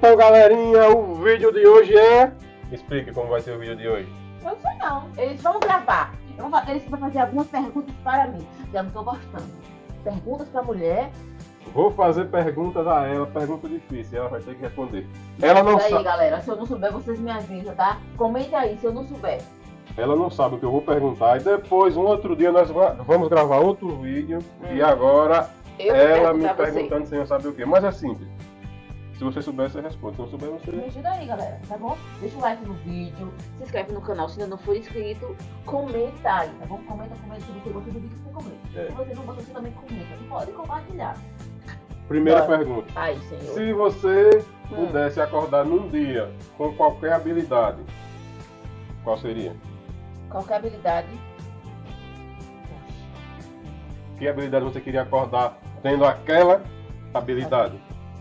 Então, galerinha, o vídeo de hoje é... Explique como vai ser o vídeo de hoje. Eu sei não. Eles vão gravar. Eles vão fazer algumas perguntas para mim. Já não estou gostando. Perguntas para mulher. Vou fazer perguntas a ela, pergunta difícil, ela vai ter que responder. Ela não sabe. Aí, galera, se eu não souber, vocês me avisam, tá? Comente aí se eu não souber. Ela não sabe o que eu vou perguntar. E depois, um outro dia, nós vamos gravar outro vídeo. E agora, ela me perguntando sem eu saber o que. Mas é simples. Se você souber, você responde. Se não souber, você... Me ajuda aí, galera, tá bom? Deixa o like no vídeo, se inscreve no canal se ainda não for inscrito, comenta aí, tá bom? Comenta se você gostou do vídeo, você comenta. Se você não gostou, você também comenta. Você pode compartilhar. Primeira pergunta. Ai, senhor. Se você pudesse acordar num dia com qualquer habilidade, qual seria? Qualquer habilidade. Que habilidade você queria acordar tendo aquela habilidade?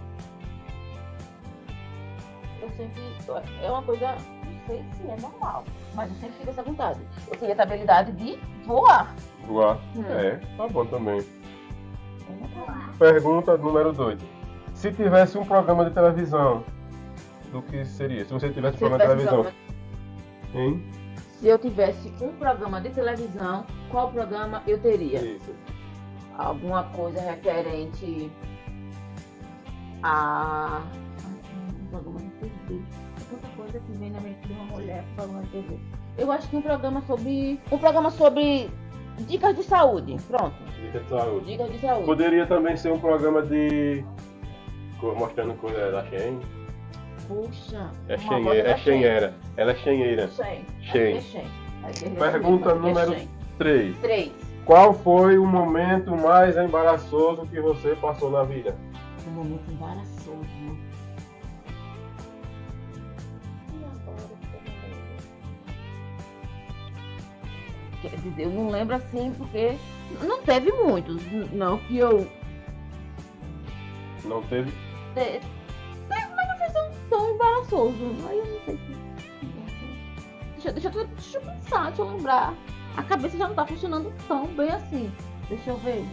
Eu sempre... É uma coisa... Não sei se é normal, mas eu sempre tive essa vontade. Eu queria ter a habilidade de voar. Voar? É, tá bom também. Pergunta número 2. Se tivesse um programa de televisão, do que seria? Se você tivesse um programa de televisão. Hein? Se eu tivesse um programa de televisão, qual programa eu teria? Isso. Alguma coisa referente a... Um programa de TV. É tanta coisa que vem na mente de uma mulher, um programa de TV. Eu acho que um programa sobre dicas de saúde. Pronto. Dicas de saúde. Dicas de saúde. Poderia também ser um programa de... mostrando coisa da Shein. Puxa. É Shein. Ela é Shein. Shein. Pergunta número 3. 3. Qual foi o momento mais embaraçoso que você passou na vida? Um momento embaraçoso. Quer dizer, eu não lembro assim porque não teve muitos. Não que eu... Não teve? Mas não foi tão embaraçoso. Aí eu não sei se... Deixa eu pensar, deixa eu lembrar. A cabeça já não tá funcionando tão bem assim. Deixa eu ver.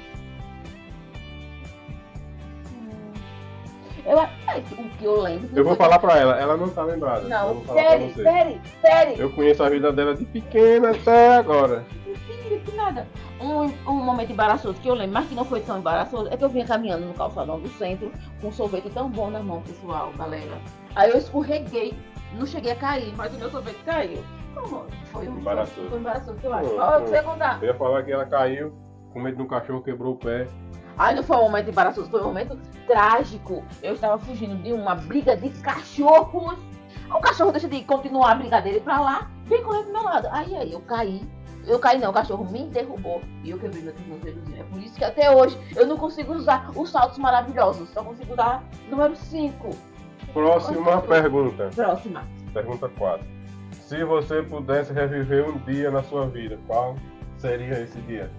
O que eu lembro... Eu vou falar pra ela não tá lembrada. Não, sério. Eu conheço a vida dela de pequena até agora. Que nada. Um momento embaraçoso que eu lembro, mas que não foi tão embaraçoso, é que eu vinha caminhando no calçadão do centro com um sorvete tão bom na mão, pessoal, galera. Aí eu escorreguei, não cheguei a cair, mas o meu sorvete caiu. Foi embaraçoso. Foi embaraçoso, eu acho. Olha o que você ia contar. Eu ia falar que ela caiu, com medo de um cachorro, quebrou o pé. Ai, não foi um momento embaraçoso, foi um momento trágico. Eu estava fugindo de uma briga de cachorros. O cachorro deixa de continuar a briga dele pra lá, vem correndo do meu lado. Aí eu caí. Eu caí não, o cachorro me derrubou e eu quebrei meu tornozelozinho. É por isso que até hoje eu não consigo usar os saltos maravilhosos. Só consigo usar número 5. Próxima pergunta. Próxima. Pergunta 4. Se você pudesse reviver um dia na sua vida, qual seria esse dia?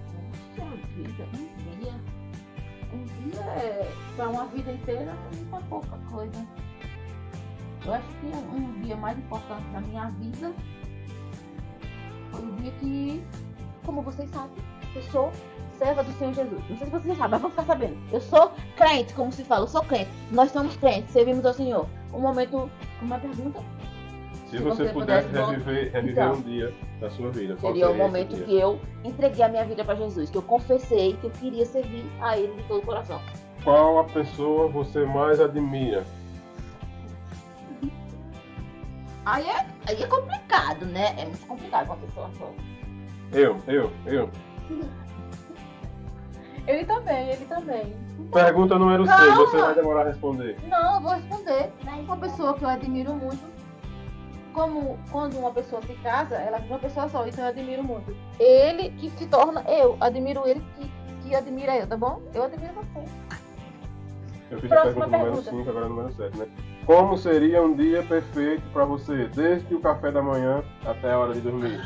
Um dia para uma vida inteira não é pouca coisa. Eu acho que um dia mais importante na minha vida foi o dia que, como vocês sabem, eu sou serva do Senhor Jesus. Não sei se vocês sabem, mas vão ficar sabendo. Eu sou crente, como se fala, eu sou crente. Nós somos crentes, servimos ao Senhor. Um momento, uma pergunta. Se você pudesse reviver então, um dia da sua vida, qual seria o momento que eu entreguei a minha vida para Jesus, que eu confessei que eu queria servir a Ele de todo o coração. Qual a pessoa você mais admira? Aí é complicado, né? É muito complicado com a pessoa só. Eu. Ele também. Pergunta número 6, você vai demorar a responder. Não, eu vou responder. Uma pessoa que eu admiro muito, como quando uma pessoa se casa, ela é uma pessoa só, então eu admiro muito. Ele que se torna eu, admiro ele que admira eu, tá bom? Eu admiro você. Eu fiz a pergunta número 5, agora número 7, né? Como seria um dia perfeito pra você, desde o café da manhã até a hora de dormir?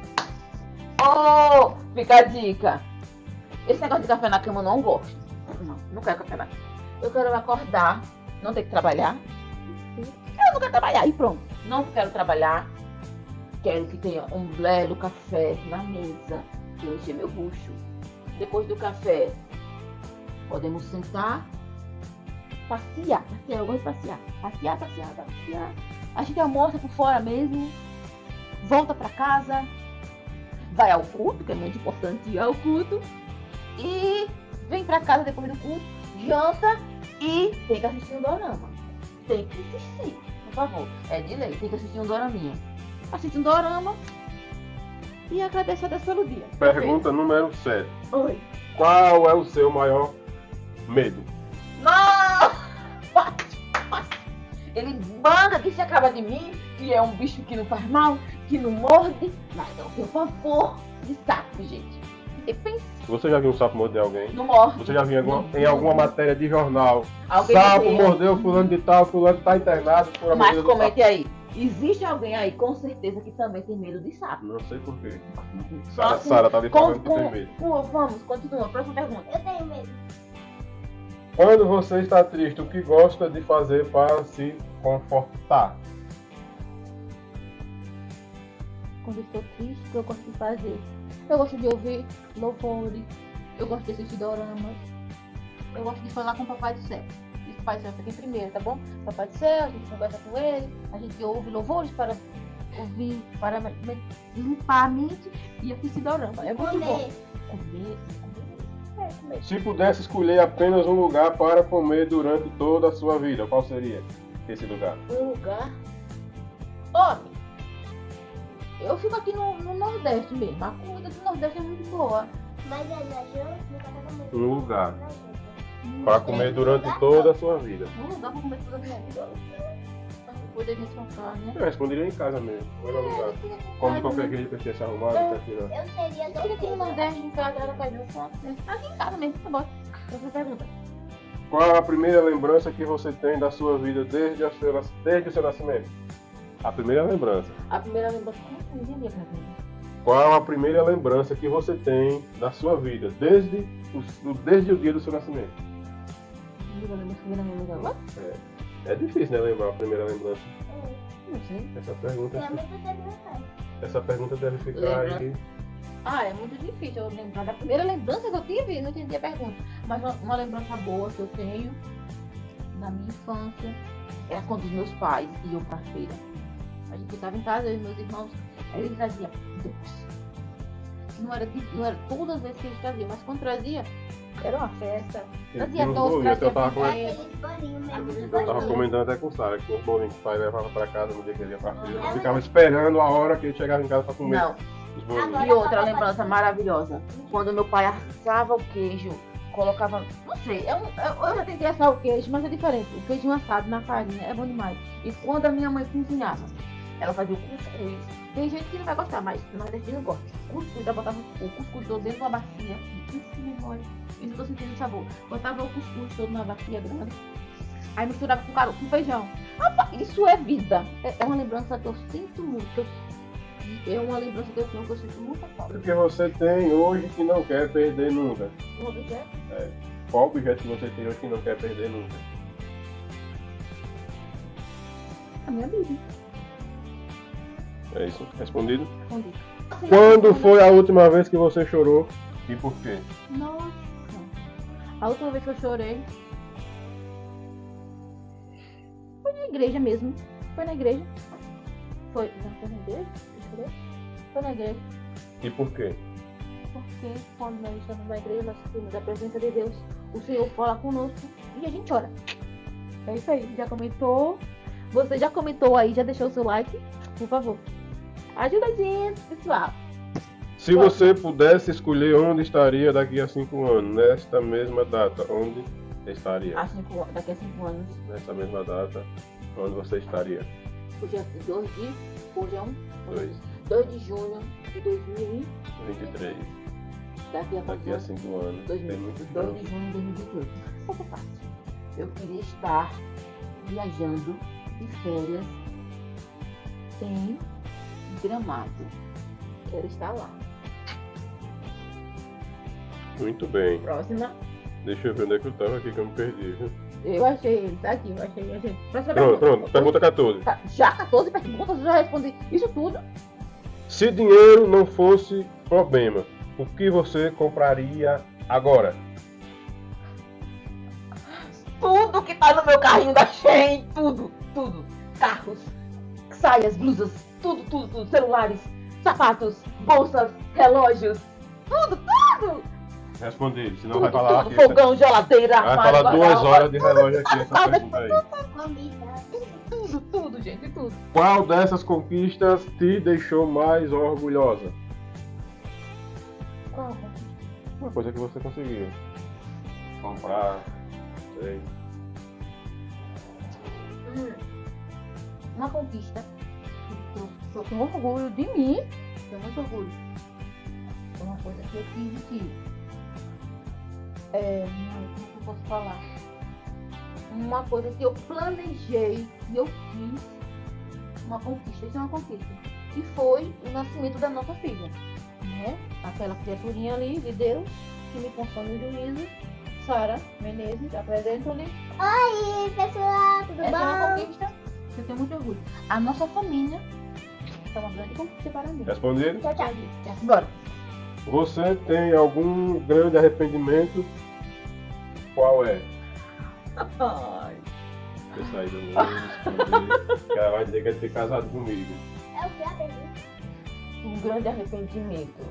Oh, fica a dica. Esse negócio de café na cama eu não gosto. Não quero café na cama. Eu quero acordar, não ter que trabalhar. Eu não quero trabalhar e pronto. Não quero trabalhar. Quero que tenha um belo café na mesa. Eu encher meu bucho. Depois do café, podemos sentar passear. Eu gosto de passear. Passear. A gente almoça por fora mesmo, volta pra casa, vai ao culto, que é muito importante ir ao culto, e vem pra casa depois do culto, janta e tem que assistir um dorama. Tem que assistir, por favor. É de lei, tem que assistir um doraminha. Assiste um dorama e agradecer a Deus pelo dia. Pergunta número 7. Oi. Qual é o seu maior medo? Não! Ele manda que se acaba de mim, que é um bicho que não faz mal, que não morde, mas não tem favor de sapo, gente. Depende. Você já viu um sapo morder alguém? Não morde. Você já viu em alguma matéria de jornal? Alguém Sapo morreu. mordeu fulano de tal, fulano está internado por Mas mordida do comente aí. Existe alguém aí, com certeza, que também tem medo de sapo. sapo. Não sei porquê. Só Sara tá ali falando que tem medo. Vamos, continua. Próxima pergunta. Eu tenho medo. Quando você está triste, o que gosta de fazer para se confortar? Quando eu estou triste, o que eu gosto de fazer? Eu gosto de ouvir louvores, eu gosto de assistir doramas, eu gosto de falar com o Papai do Céu. E o Papai do Céu fica em primeiro, tá bom? Papai do Céu, a gente conversa com ele, a gente ouve louvores para ouvir, para limpar a mente e assistir dorama. É muito bom. Comer. Se pudesse escolher apenas um lugar para comer durante toda a sua vida, qual seria esse lugar? Um lugar. Homem, eu fico aqui no Nordeste mesmo. A comida do Nordeste é muito boa. Mas é na janta, no café da manhã. Um lugar Na janta. para comer durante toda a sua vida. Um lugar pra comer toda a minha vida. Pra poder desfocar, né? Eu responderia em casa mesmo. Não era lugar. Como de qualquer jeito, que se arrumado, tá tirando. Eu seria Fica aqui no doceira. Nordeste, em casa, ela faz meu foto. Aqui em casa mesmo, tá bom. Outra pergunta. Qual a primeira lembrança que você tem da sua vida desde o seu nascimento? A primeira lembrança. A primeira lembrança. Como que eu entendi a pergunta? Qual a primeira lembrança que você tem da sua vida desde o dia do seu nascimento? Primeira lembrança. É difícil, né, lembrar a primeira lembrança. Não sei. Essa pergunta, Minha mãe teve meu pai. essa pergunta deve ficar Lembra? aí. Ah, é muito difícil eu lembrar da primeira lembrança que eu tive, não entendi a pergunta. Mas uma lembrança boa que eu tenho da minha infância era quando os meus pais iam pra feira. A gente ficava em casa, eu e meus irmãos, aí eles traziam doce. Não era todas as vezes que eles traziam, mas quando trazia, era uma festa. Trazia Uns doce, bolinhos, trazia eu tava bebê. Aqueles bolinhos mesmo. Aqueles Aqueles tava bolinhos. comentando até com o Sara que os bolinhos que o pai levava pra casa no dia que ele ia pra feira. Eu ficava esperando a hora que ele chegava em casa pra comer Não. os bolinhos. Agora- E outra lembrança maravilhosa, quando meu pai assava o queijo, colocava, não sei, eu já tentei assar o queijo, mas é diferente. O queijo assado na farinha é bom demais. E quando a minha mãe cozinhava, ela fazia o cuscuz. Tem gente que não vai gostar, mas o nordestino gosta. Cuscuz, ela botava o cuscuz todo dentro de uma bacia. Isso memória. Isso eu tô sentindo o sabor. Botava o cuscuz todo numa bacia grande. Aí misturava com feijão. Rapaz, isso é vida. É uma lembrança que eu sinto muito. É uma lembrança que eu tenho que eu sinto muita falta. O que você tem hoje que não quer perder nunca? Um objeto? Qual objeto que você tem hoje que não quer perder nunca? A minha Bíblia. É isso? Respondido? Respondi. Quando foi a última vez que você chorou e por quê? Nossa. A última vez que eu chorei foi na igreja mesmo. Foi na igreja. Foi na igreja? Eu chorei? Foi na igreja. E por quê? Porque quando nós estamos na igreja, nós temos a presença de Deus. O Senhor fala conosco e a gente chora. É isso aí. Já comentou? Você já comentou aí? Já deixou o seu like? Por favor. Ajuda a gente, pessoal. Se você pudesse escolher onde estaria daqui a 5 anos, nesta mesma data, onde estaria? Daqui a 5 anos. Nessa mesma data, onde você estaria? Hoje é 2 de... Hoje é 2, 2 de junho de 2000. 23. Daqui a Daqui a 5 anos. Tem muito 2 tempo. de junho de 2018. Pouco fácil. Eu queria estar viajando de férias em Gramado. Quero estar lá. Muito bem. Próxima. Deixa eu ver onde é que eu tava aqui que eu me perdi. Viu? Eu achei ele. Tá aqui, eu achei. Próxima Pronto. Pergunta 14. Tá, já 14 perguntas, eu já respondi isso tudo. Se dinheiro não fosse problema, o que você compraria agora? Tudo que Ah, no meu carrinho da Shein, tudo. Carros, saias, blusas, tudo. Celulares, sapatos, bolsas, relógios, tudo. Responde, senão Tudo, vai falar tudo. aqui. Fogão, geladeira, Vai armário, falar 2 guarda-roupa. horas de relógio aqui, essa pergunta aí. Combinado. Tudo, gente, tudo. Qual dessas conquistas te deixou mais orgulhosa? Qual? Uma coisa que você conseguiu. Comprar, sei. Uma conquista. Eu tenho orgulho de mim. Tenho muito orgulho. É uma coisa que eu tive que. Como é que eu posso falar? Uma coisa que eu planejei e eu fiz. Uma conquista. Isso é uma conquista. E foi o nascimento da nossa filha. Né? Aquela criaturinha ali de Deus que me consome o juízo. Sara Menezes, apresento-lhe. Oi, pessoal, tudo Essa é uma bom? conquista. Eu tenho muito orgulho. A nossa família é uma grande conquista para mim. Respondido? Tchau, tchau. Bora. Você tem algum grande arrependimento? Qual é? Ai. Ter saído do mundo, que ela vai dizer que é ter casado comigo. É o que a pergunta? Um grande arrependimento.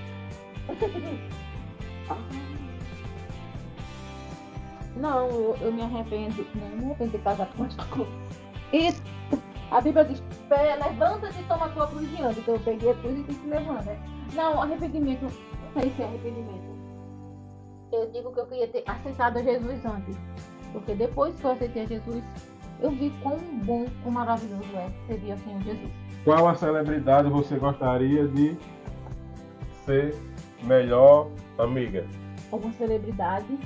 Não, eu me arrependo. Não, me arrependo de ter casado com esta cruz. Isso. A Bíblia diz, levanta-te e toma a tua cruz e anda. Então eu peguei a cruz e fui se levando, né? Não, arrependimento. Não sei se é arrependimento. Eu digo que eu queria ter aceitado a Jesus antes. Porque depois que eu aceitei a Jesus, eu vi quão bom, quão maravilhoso seria assim o Jesus. Qual a celebridade você gostaria de ser melhor amiga? Alguma celebridade.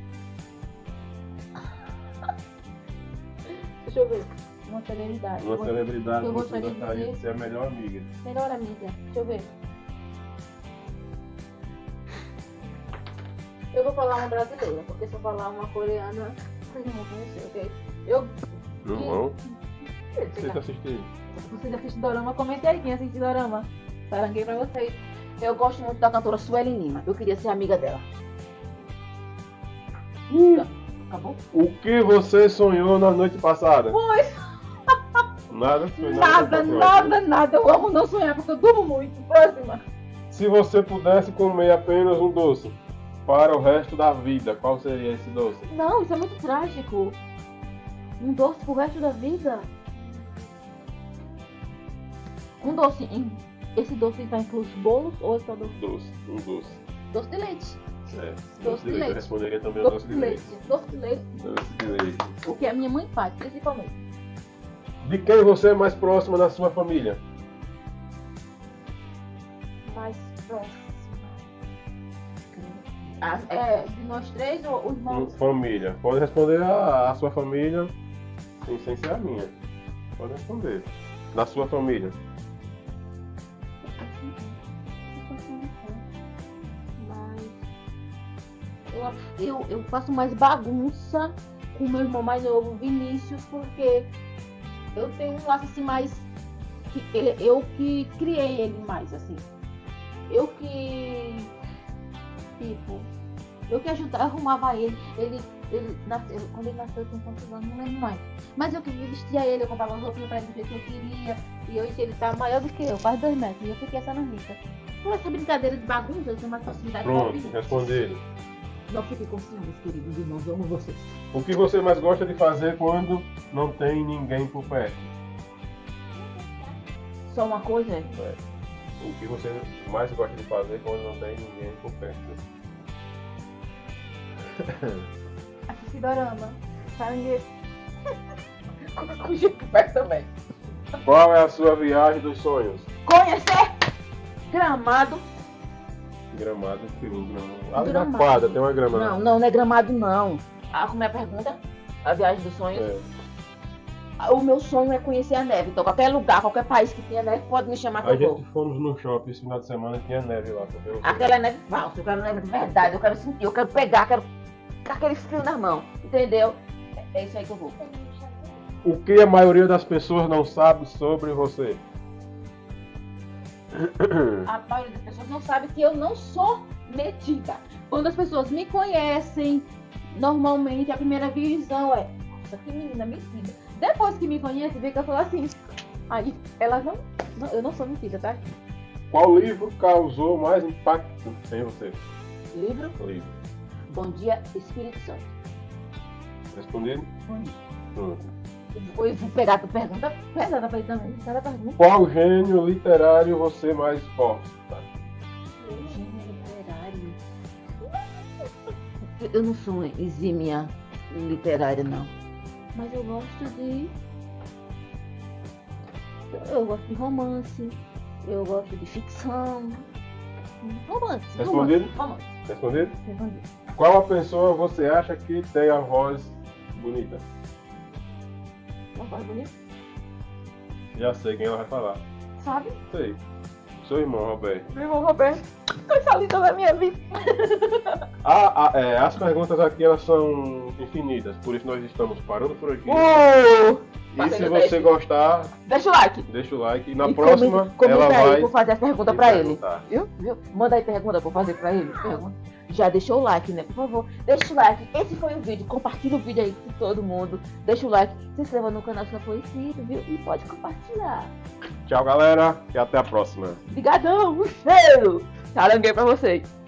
Deixa eu ver. Uma celebridade. Uma celebridade eu você gostaria gostaria de de ser a melhor amiga? Melhor amiga. Deixa eu ver. Eu vou falar uma brasileira, porque se eu falar uma coreana, vocês não vão conhecer, ok? Não vão? Você tá assistindo? Vocês assistem Dorama, comente aí quem assiste Dorama. Saranguei pra vocês. Eu gosto muito da cantora Sueli Lima. Eu queria ser amiga dela. Acabou? O que você sonhou na noite passada? Pois, Nada? Foi nada. nada. Eu amo não sonhar, porque eu durmo muito. Próxima. Se você pudesse comer apenas um doce para o resto da vida, qual seria esse doce? Não, isso é muito trágico. Um doce pro resto da vida? Um doce. Esse doce está incluso bolos ou é só doce? Doce, um doce. Doce de leite. Doce de leite. Eu responderia também o doce de leite. Doce de leite. Doce de leite. O que a minha mãe faz, principalmente. De quem você é mais próxima na sua família? Mais próxima. De nós três ou os irmãos? Família. Pode responder a sua família sem ser a minha. Pode responder. Da sua família. Eu faço mais bagunça com o meu irmão mais novo, Vinícius, porque eu tenho um laço assim mais. Eu que criei ele mais, assim. Eu que. Tipo. Eu que ajudava, arrumava ele. Ele nasceu, quando ele nasceu, eu tinha quantos anos, não lembro mais. Mas eu que vestia ele, eu comprava as roupinhas pra ele do jeito que eu queria. E hoje ele tá maior do que eu, quase 2 metros. E eu fiquei essa nanita. Com essa brincadeira de bagunça, eu tenho mais facilidade Pronto, Vinícius. responder. Não fique com ciúmes, queridos irmãos, eu amo vocês. O que você mais gosta de fazer quando não tem ninguém por perto? Só uma coisa é. O que você mais gosta de fazer quando não tem ninguém por perto? Assistir dorama. Sarangue. Com Chico perto também. Qual é a sua viagem dos sonhos? Conhecer Gramado. Gramado, que Gramado. Gramado. Quadra, tem uma Gramado. Não é Gramado não. Como é a pergunta? A viagem dos sonhos? O meu sonho é conhecer a neve. Então qualquer lugar, qualquer país que tenha neve pode me chamar que A eu vou. gente fomos no shopping esse final de semana e tinha neve lá. Aquela é neve falsa, eu quero neve de verdade, eu quero sentir, eu quero pegar, quero ficar aquele frio na mão, entendeu? É isso aí que eu vou. O que a maioria das pessoas não sabe sobre você? A maioria das pessoas não sabe que eu não sou metida. Quando as pessoas me conhecem, normalmente a primeira visão é nossa, que menina metida. Depois que me conhece, vê que eu falo assim. Aí, elas não, eu não sou metida, tá? Qual livro causou mais impacto em você? Livro? Livro. Bom Dia, Espírito Santo. Respondido? Bom dia. Pronto. Eu vou pegar a tua pergunta pesada pra ele também. Cada pergunta. Qual gênio literário você mais gosta? Gênero literário. Eu não sou exímia literária, não. Mas eu gosto de. Eu gosto de romance. Eu gosto de ficção. Romance. Respondido? Romance. Respondido? Respondido. Qual a pessoa você acha que tem a voz bonita? Uma voz bonita? Já sei quem ela vai falar. Sabe? Sei. Seu irmão, Roberto. Meu irmão Roberto. Coisa linda da minha vida. As perguntas aqui elas são infinitas, por isso nós estamos parando por aqui. E se você gostar, deixa o like. deixa o like. E na E próxima comenta ela aí vai pra fazer as perguntas te pra ele. perguntar. Viu? Manda aí pergunta pra fazer pra ele. Pergunta. Já deixou o like, né? Por favor, deixa o like. Esse foi o vídeo. Compartilha o vídeo aí com todo mundo. Deixa o like. Se inscreva no canal se não for inscrito, viu? E pode compartilhar. Tchau, galera. E até a próxima. Obrigadão. Um cheiro. Caranguei pra vocês.